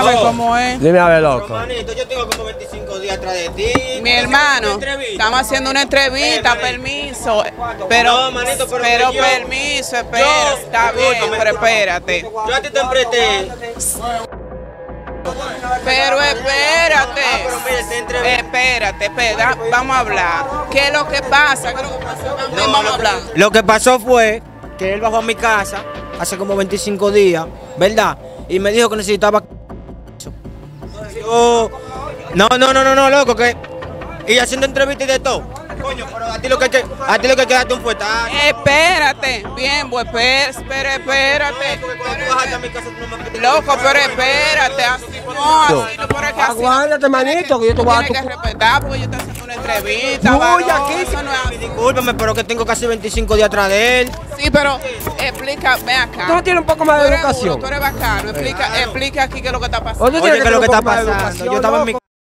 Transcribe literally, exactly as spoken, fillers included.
ver cómo es. Dime a ver, loco. Pero, manito, yo tengo como veinticinco días atrás de ti. Mi hermano, estamos haciendo una entrevista, Eh, permiso. Pero, No, manito, pero pero que yo- permiso, espera, yo- está bien, escúchame, pero espérate. Yo a ti te empresté. Pero espérate. Ah, pero mira, te entrevisté. Espérate, espera, vamos a hablar. ¿Qué es lo que pasa? ¿Qué es lo que pasa? Vamos, No, vamos lo- a hablar. Lo que pasó fue que él bajó a mi casa hace como veinticinco días, ¿verdad? Y me dijo que necesitaba. Yo. No, no, no, no, no, loco, que. Y haciendo entrevistas y de todo. Coño, pero a ti lo que hay que. A ti lo que hay que darte un fuetazo. Espérate, bien, pues espera, espera, espérate. Porque cuando tú bajaste a mi casa, tú no me metiste. Loco, pero espérate, así no, así no, pero es que así no. Aguántate, manito, que yo te voy a dar Tienes tu... que respetar porque yo estoy haciendo una entrevista. Uy, varón, aquí eso no es así. Discúlpame, pero que tengo casi veinticinco días atrás de él. Sí, pero explica, ven acá. Tú no tienes un poco más Tú de eres duro, educación. tú eres bacano, explica, explica aquí qué es lo que está pasando. Oye, Oye, ¿qué es lo que está un poco más de pasando? educación, Yo estaba en mi loco.